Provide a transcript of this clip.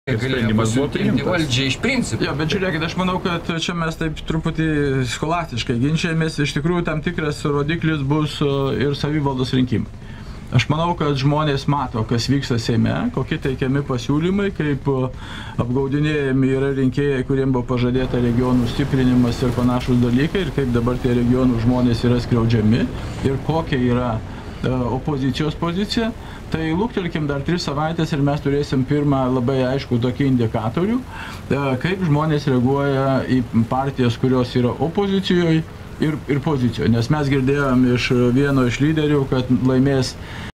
galėjo pasiūlyti valdžią iš principo. Jo, bet žiūrėkit, aš manau, kad čia mes taip truputį scholastiškai ginčiamės, iš tikrųjų tam tikras rodiklis bus ir savivaldos rinkimai. Aš manau, kad žmonės mato, kas vyksta Seime, kokie teikiami pasiūlymai, kaip apgaudinėjami yra rinkėjai, kuriems buvo pažadėta regionų stiprinimas ir panašus dalykai, ir kaip dabar tie regionų žmonės yra skriaudžiami ir kokia yra opozicijos pozicija. Tai luktelkim dar 3 savaitės ir mes turėsim pirmą labai aišku tokį indikatorių, kaip žmonės reaguoja į partijas, kurios yra opozicijoje ir pozicijoje. Nes mes girdėjom iš vieno iš lyderių, kad laimės